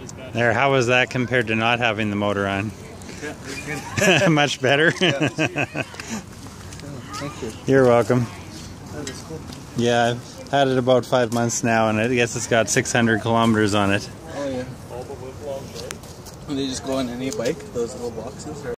There, how was that compared to not having the motor on? Yeah, good. Much better? Yeah. Thank you. You're welcome. That is cool. Yeah, I've had it about 5 months now, and I guess it's got 600 kilometers on it. Oh yeah. And they just go on any bike, those little boxes? Or